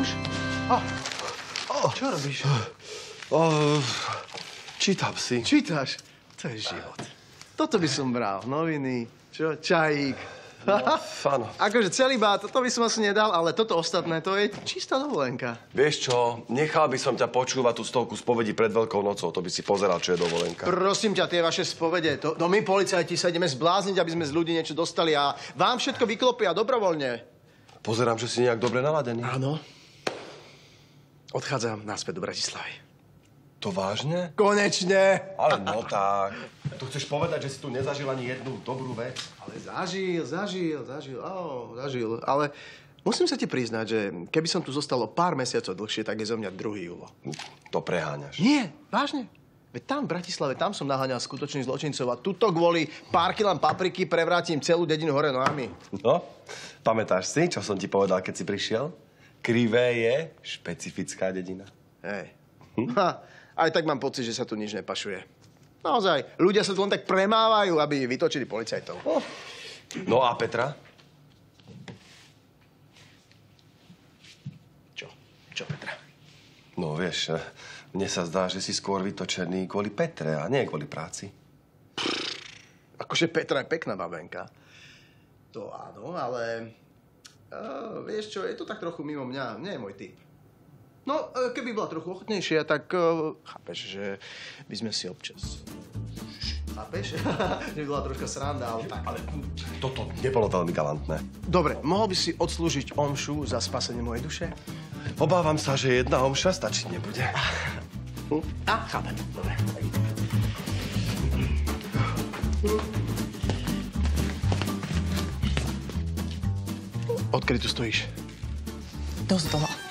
Už? Čo robíš? Čítam si. Čítaš? To je život. Toto by som bral. Noviny, čo? Čajík. Áno. Akože celibát, to by som asi nedal, ale toto ostatné, to je čistá dovolenka. Vieš čo, nechal by som ťa počúvať tú stovku spovedí pred Veľkou nocou, to by si pozeral, čo je dovolenka. Prosím ťa, tie vaše spovede, to my policajti sa ideme zblázniť, aby sme z ľudí niečo dostali a vám všetko vyklopia dobrovoľne. Pozerám, že si nejak dobre naladený. Áno. Odchádzam naspäť do Bratislavy. To vážne? Konečne! Ale no tak. Tu chceš povedať, že si tu nezažil ani jednu dobrú vec? Ale zažil. Ale musím sa ti priznať, že keby som tu zostalo pár mesiacov dlhšie, tak je zo mňa druhý Julo. To preháňaš. Nie, vážne. Veď tam v Bratislave, tam som naháňal skutočných zločincov a tuto kvôli pár kilám papriky prevrátim celú dedinu hore nohami. No, pamätáš si, čo som ti povedal, keď si prišiel? Krivé je špecifická dedina. Hej. Aj tak mám pocit, že sa tu nič nepašuje. Naozaj, ľudia sa tu len tak premávajú, aby vytočili policajtov. No a Petra? Čo Petra? No vieš, mne sa zdá, že si skôr vytočený kvôli Petre a nie kvôli práci. Akože Petra je pekná babenka. To áno, ale... vieš čo, je to tak trochu mimo mňa, nie je môj typ. No, keby bola trochu ochotnejšia, tak chápeš, že by sme si občas... Chápeš? Že by bola troška sranda, ale tak. Ale toto nebolo veľmi galantné. Dobre, mohol by si odslúžiť omšu za spasenie mojej duše? Obávam sa, že jedna omša stačiť nebude. Chápem. Dobre. Odkedy tu stojíš? Dosť dlho.